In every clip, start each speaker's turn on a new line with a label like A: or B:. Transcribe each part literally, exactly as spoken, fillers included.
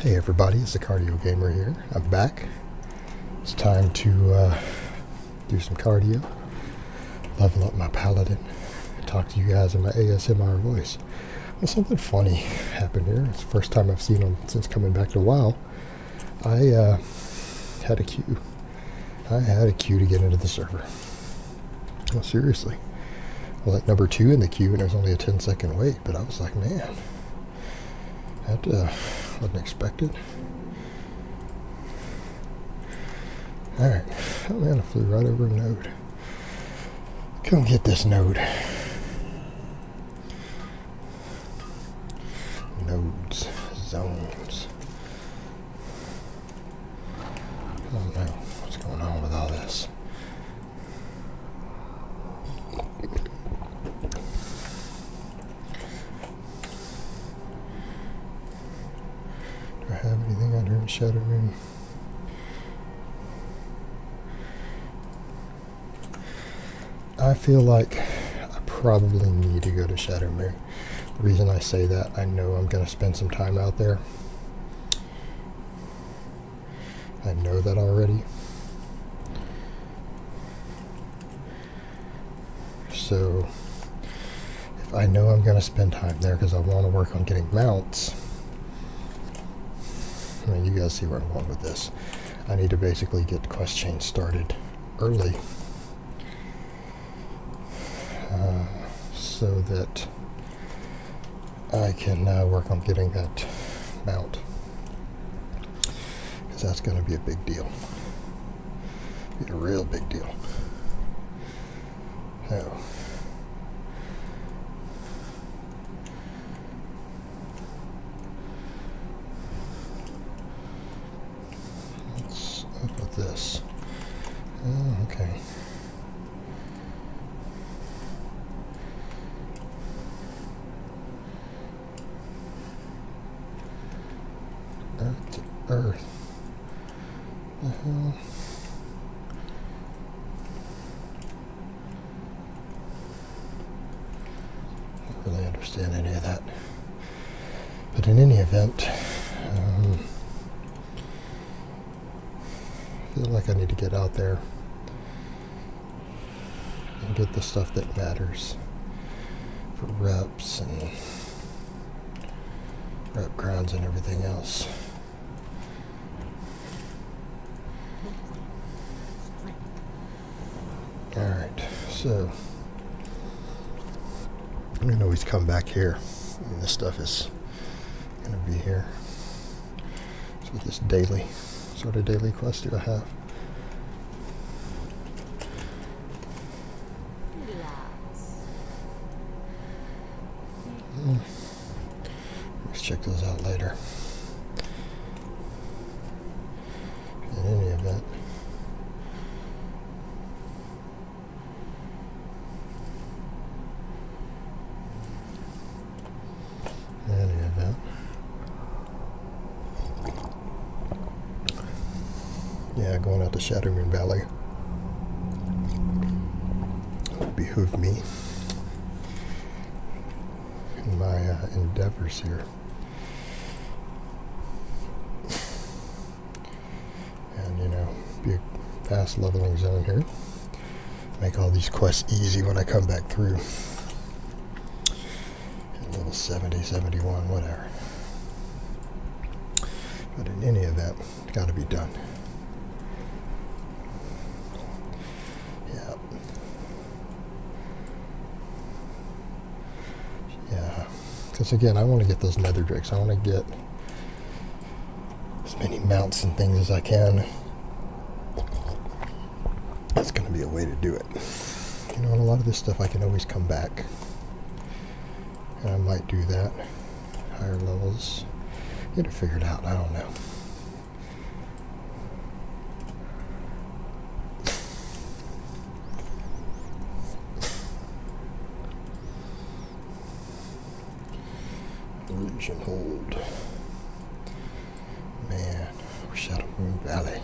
A: Hey everybody, it's the Cardio Gamer here. I'm back. It's time to uh, do some cardio, level up my paladin, talk to you guys in my A S M R voice. Well, something funny happened here. It's the first time I've seen him since coming back to WoW. I uh, had a queue. I had a queue to get into the server. Well, seriously. I was like number two in the queue and there was only a ten second wait, but I was like, man, that uh, wasn't expected. Alright. Oh man, I flew right over a node. Come get this node. Nodes. Zones. I don't know what's going on with all this. Do I have anything out here in Shadowmoon? I feel like I probably need to go to Shadowmoon. The reason I say that, I know I'm going to spend some time out there. I know that already. So, if I know I'm going to spend time there because I want to work on getting mounts, I mean, you guys see where I'm going with this. I need to basically get the quest chain started early. Uh, so that I can uh, work on getting that mount, because that's going to be a big deal, be a real big deal. So, what's up with this? Oh, okay. Earth to Earth. The hell? Don't really understand any of that. But in any event, um, I feel like I need to get out there and get the stuff that matters for reps and rep grounds and everything else. Alright, so I'm going to always come back here, and this stuff is going to be here. So what this daily, sort of daily quest do I have? Hmm. Let's check those out later. In any event, in any event, yeah, going out to Shadowmoon Valley would behoove me in my uh, endeavors here. And, you know, be a fast leveling zone here. Make all these quests easy when I come back through. At level seventy, seventy-one, whatever. But in any event, it's got to be done. Yeah. Yeah. Because again, I want to get those nether drakes. I want to get as many mounts and things as I can. That's going to be a way to do it. You know, and a lot of this stuff I can always come back. And I might do that. Higher levels. Get it figured out. I don't know. Illusion Hold. Man, Shadowmoon Valley.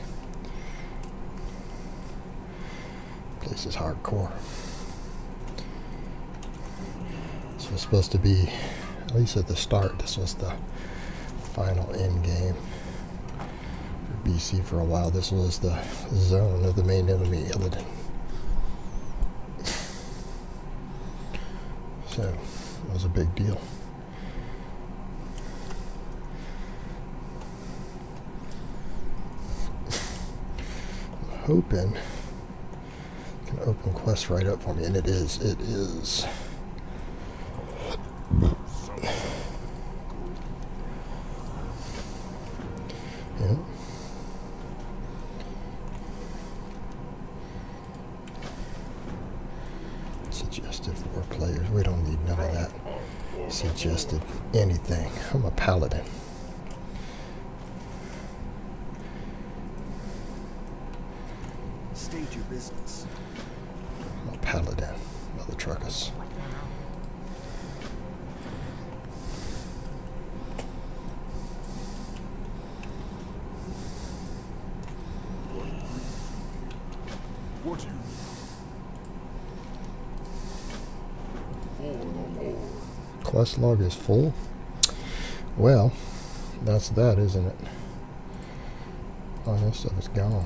A: Place is hardcore. This was supposed to be, at least at the start, this was the final end game. For B C for a while, this was the zone of the main enemy, Illidan. So, it was a big deal. I'm hoping it can open quest right up for me, and it is. It is. Yeah. Suggested four players. We don't need none of that. Suggested anything. I'm a paladin.
B: State your business.
A: I'm a paladin. Mother truckers.
B: What do you for the Lord?
A: Quest log is full. Well, that's that, isn't it? All that stuff is gone.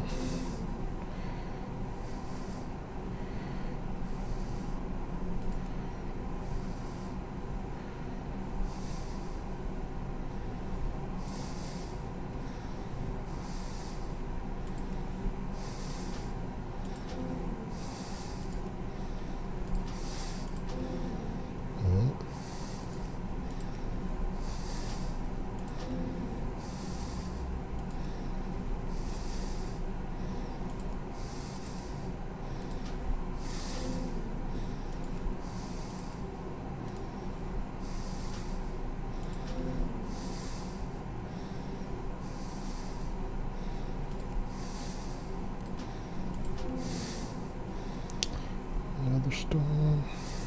A: Another storm.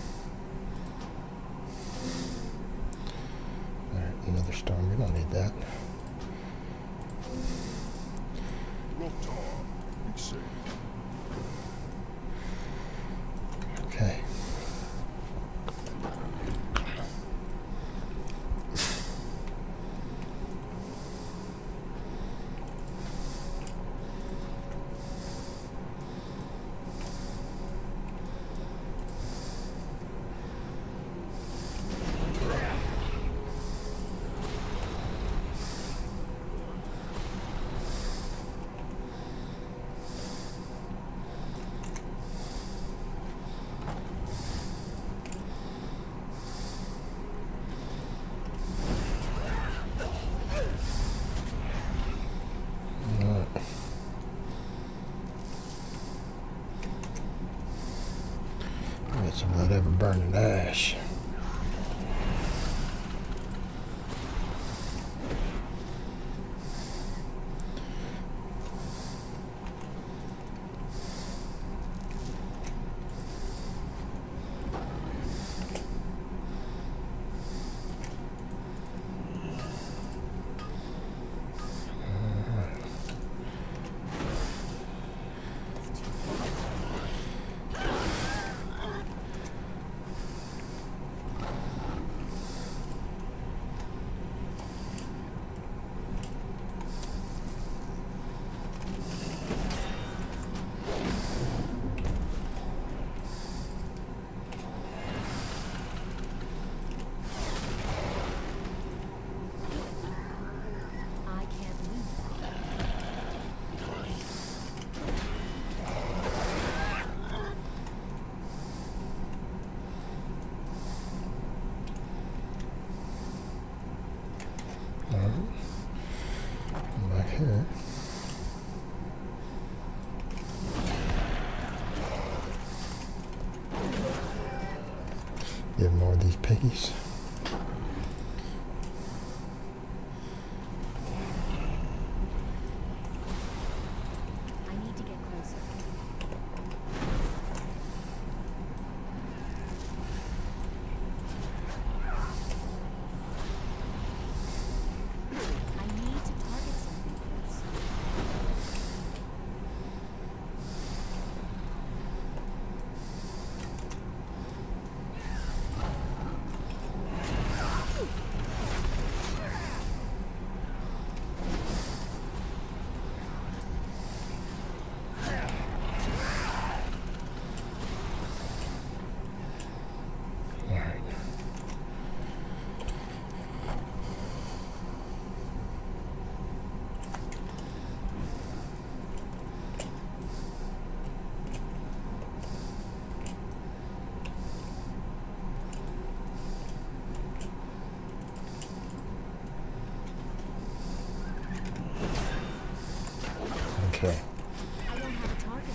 A: Alright, another storm. We don't need that.
B: Loktar, be safe.
A: Okay. Get some of that ever burning ash. Back here. Give more of these piggies.
C: I need to get closer. I need to target something first.
A: Okay.
C: I don't have a target.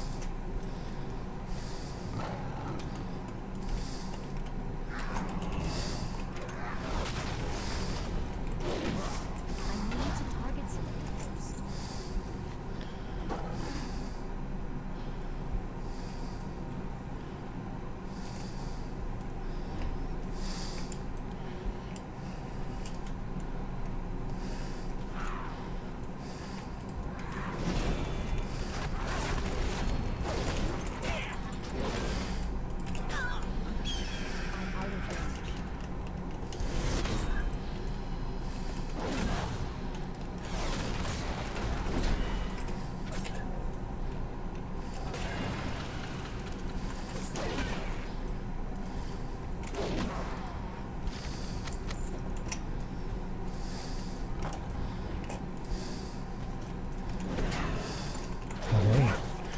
C: I need to target something first. I'm out of range.
A: Alright.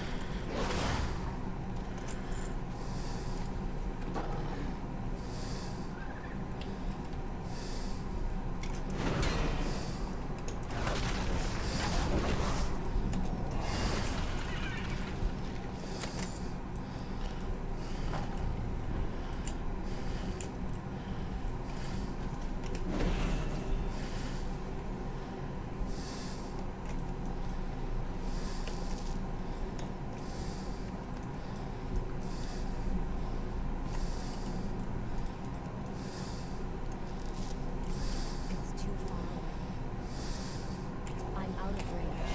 C: It's too far away. I'm out of range.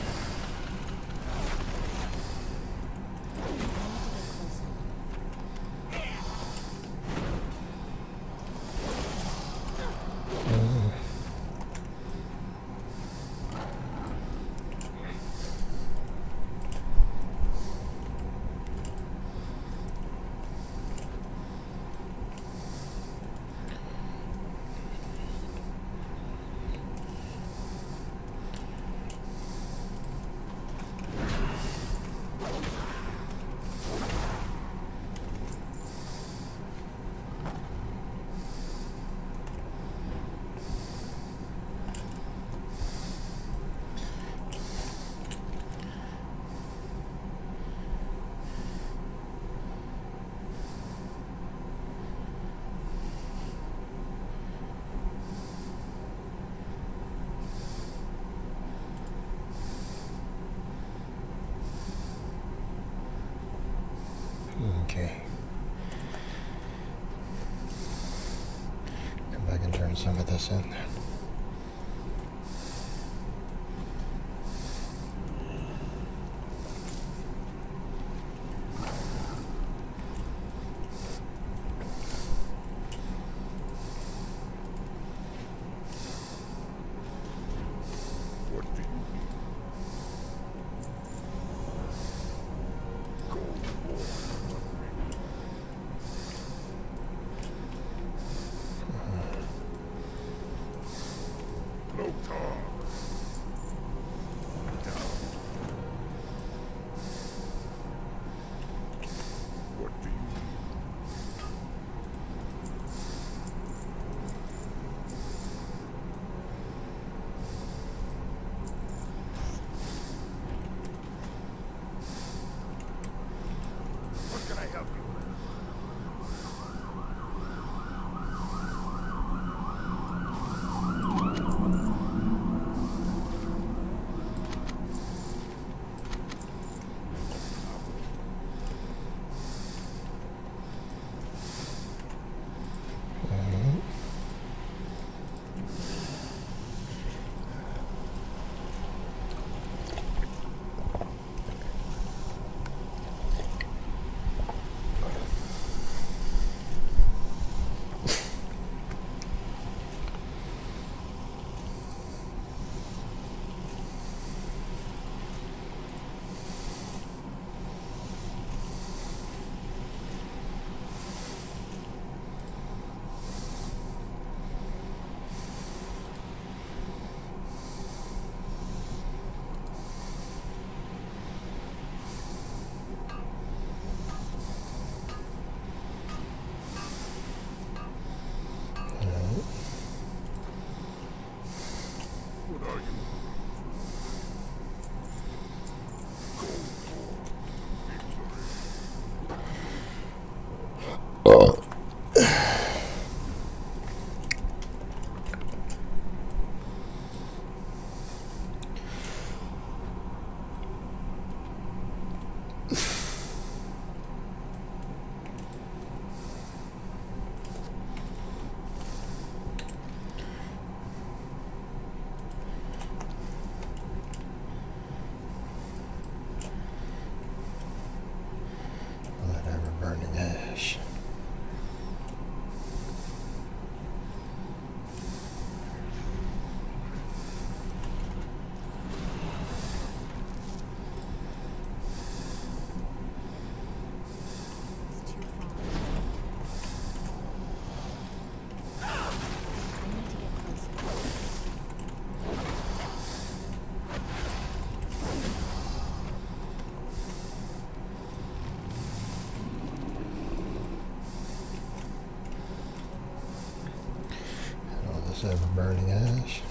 C: I need to get closer.
A: Mm. Okay. Come back and turn some of this in.
B: What do you need? Cold war. Lothar. Down. What do you need? What can I help you with?
A: Mhm. Alright.
B: What are you?
A: Oh. That ever burning ash.
C: It's too far. I need to get closer.
A: All this ever burning ash.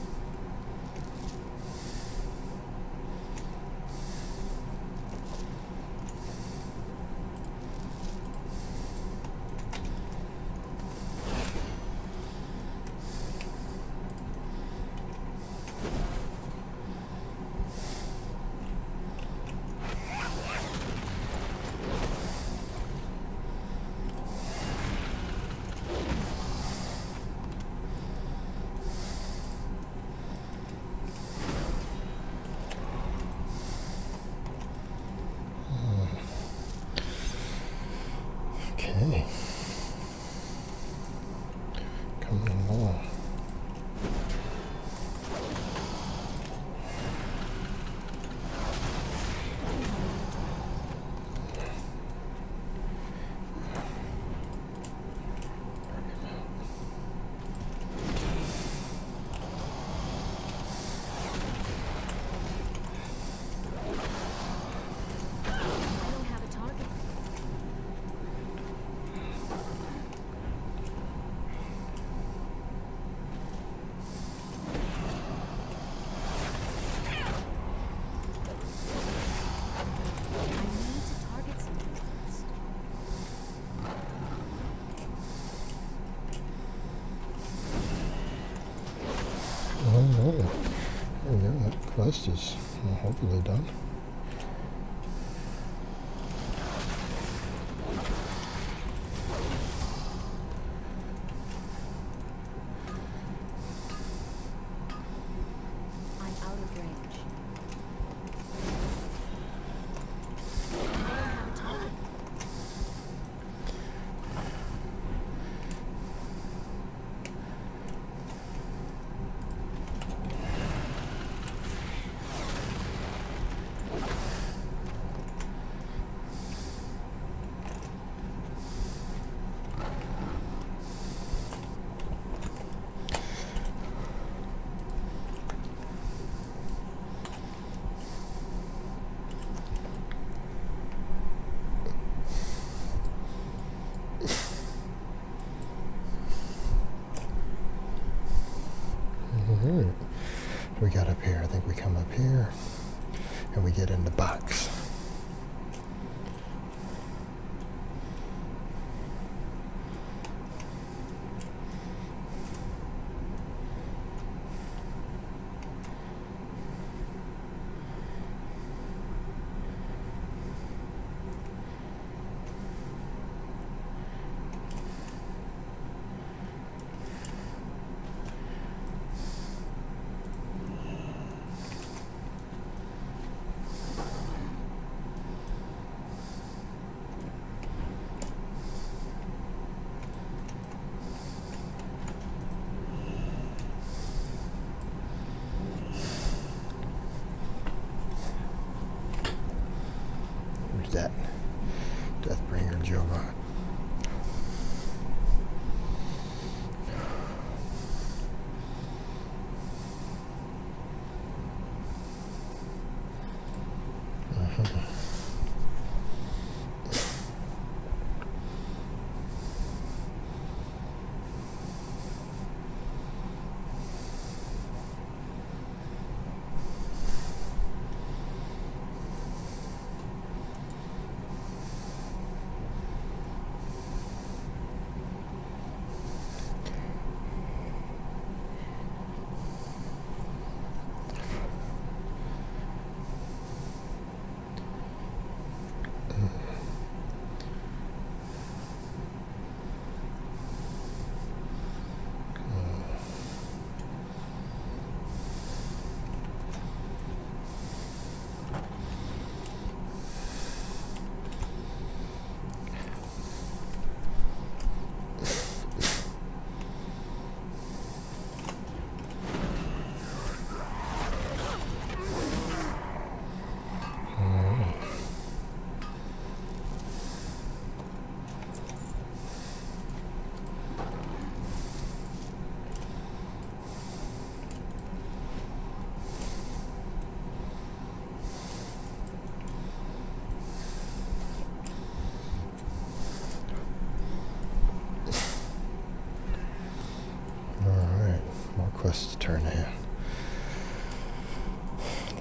A: Okay. Coming along.
C: I don't have a target. I need to target something first.
A: Oh, no. There we go. That quest is uh, hopefully done.
C: I'm out of range. I don't have a target.
A: Alright. We got up here. I think we come up here and we get in the box. Who's that? Deathbringer Jova.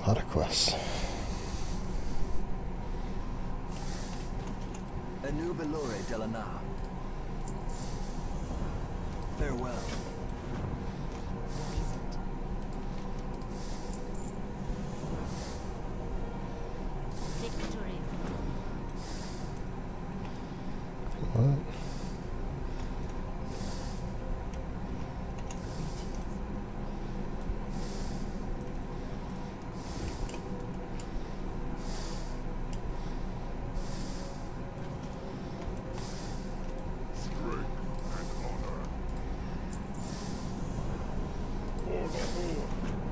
A: A lot of quests.
D: Anu Belore Delana. Farewell.
C: What is it? Victory.
A: What?
B: Strength and honor. For the Horde.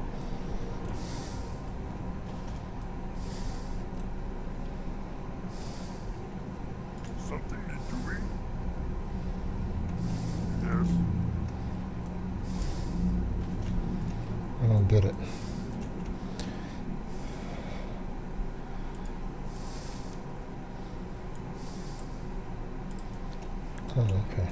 B: Something need doing? Yes.
A: I don't get it. Oh, okay.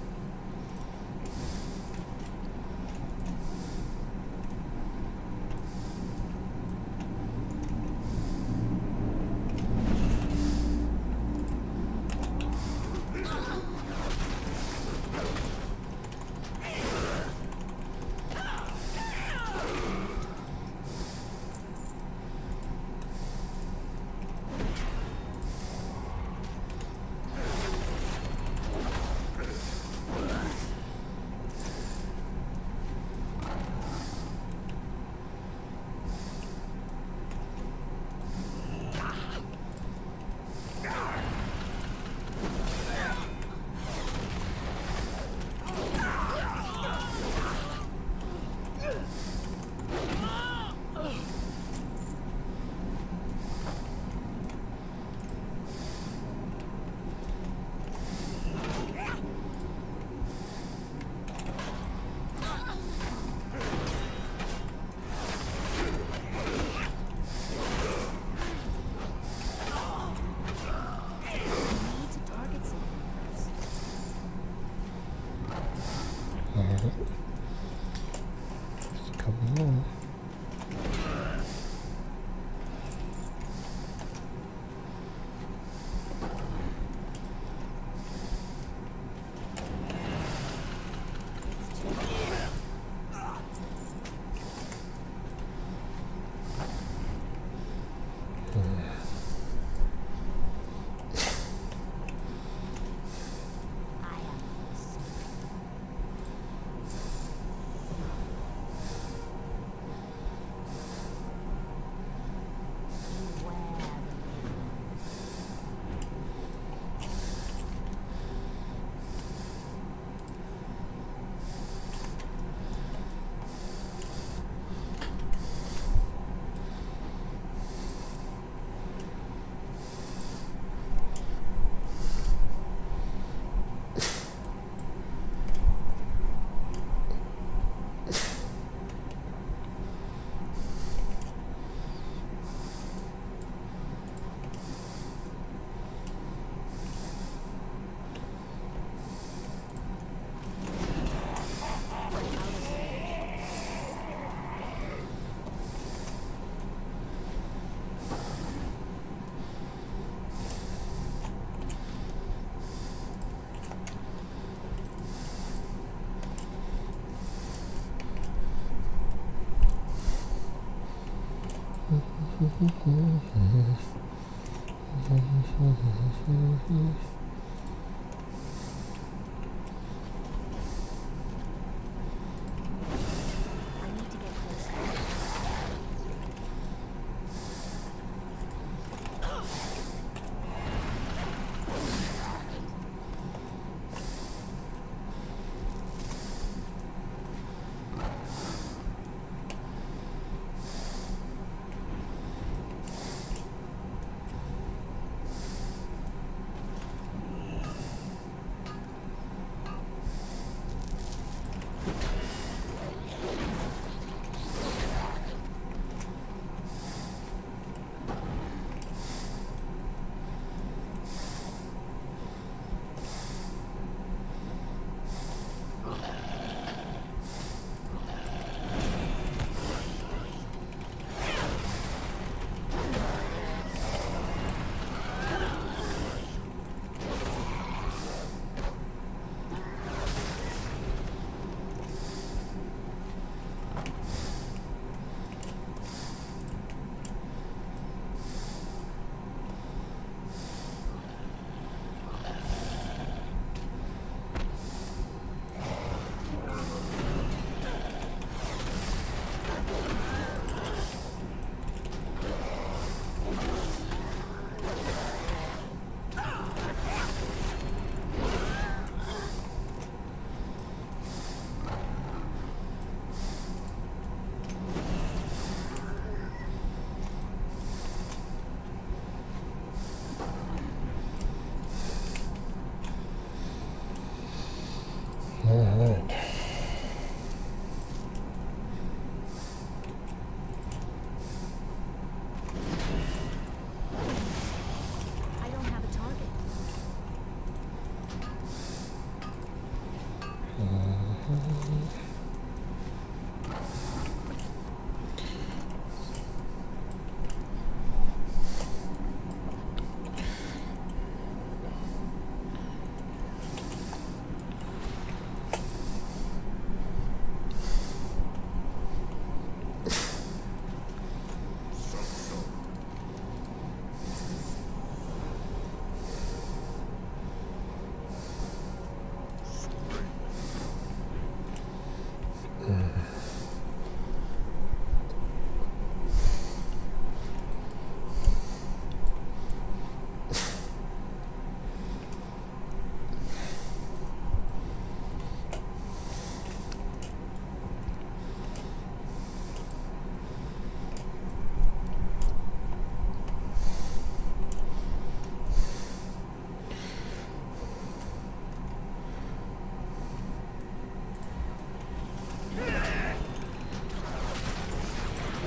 C: Need to target something first.
A: Alright. Just coming on.
C: It's too late. I am the Beware the I need to get closer.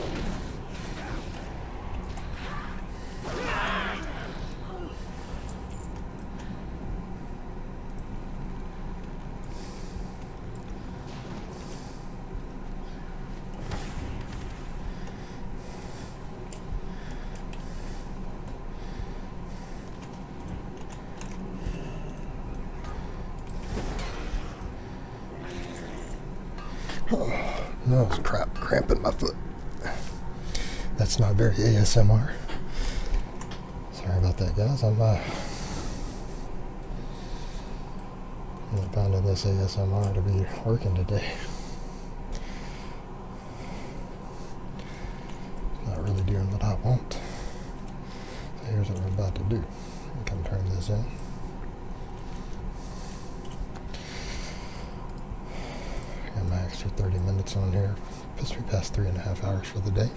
A: Oh, no, it's crap, cramping my foot. That's not very A S M R. Sorry about that, guys. I'm uh, I'm finding this A S M R to be working today. Not really doing what I want. So here's what we're about to do. I can turn this in. Got my extra thirty minutes on here. Puts me past three and a half hours for the day.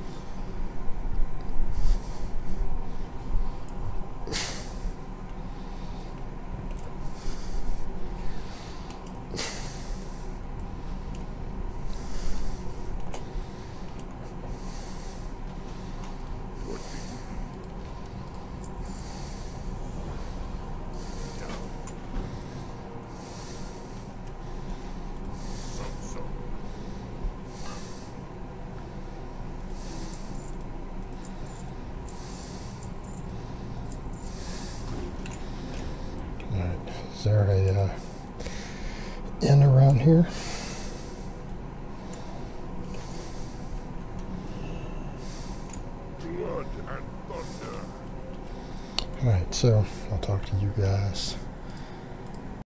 A: Is there a uh, inn around here?
B: Blood and thunder.
A: Alright, so I'll talk to you guys